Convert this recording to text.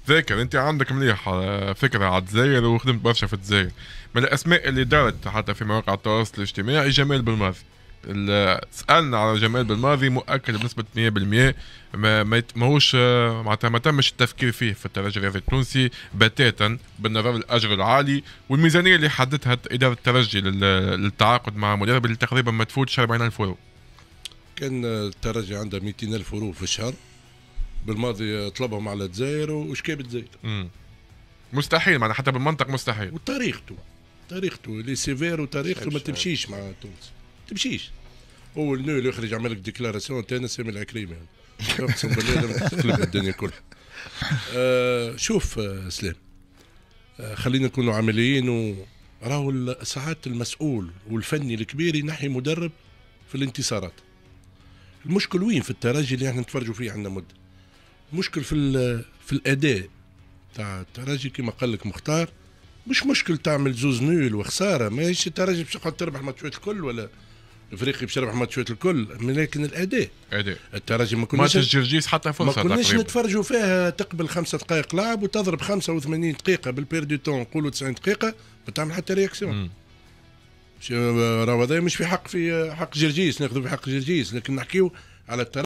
ذاكر انت عندك مليح فكره على الجزائر وخدمت برشا في الجزائر. من الاسماء اللي دارت حتى في مواقع التواصل الاجتماعي جمال بالماضي. سالنا على جمال بالماضي مؤكد بنسبه 100%. ماهوش معناتها ما تمش التفكير فيه في الترجي الرياضي التونسي بتاتا بالنظر للاجر العالي والميزانيه اللي حددها اداره الترجي للتعاقد مع مدرب اللي تقريبا ما تفوتش 40,000 يورو. كان الترجي عنده 200,000 يورو في الشهر، بالماضي طلبهم على الجزائر وش كاب الجزائر. مستحيل معنا حتى بالمنطق مستحيل. وطريقته لي سيفير وطريقته ما تمشيش مع تونس، تمشيش. هو النول يخرج يعمل لك ديكلاراسيون تاع سامي العكريمي اقسم بالله تقلب الدنيا كلها. شوف سلام، خلينا نكونوا عمليين. راهو ساعات المسؤول والفني الكبير ينحي مدرب في الانتصارات. المشكل وين في الترجي اللي احنا نتفرجوا فيه عندنا مده؟ المشكل في الاداء تاع الترجي كما قال لك مختار. مش مشكل تعمل زوز نول وخساره، ماهيش الترجي باش تقعد تربح ماتشات الكل ولا الافريقي باش يربح ماتشات الكل، لكن الاداء الترجي ما كناش ماتش جرجيس حتى فرصه ما كناش نتفرجوا فيها تقبل 5 دقائق لعب وتضرب 85 دقيقه بالبير دو تون نقولوا 90 دقيقه ما تعمل حتى رياكسيون. راهو هذا مش في حق جرجيس، ناخذوا في حق جرجيس، لكن نحكيو على الترجي.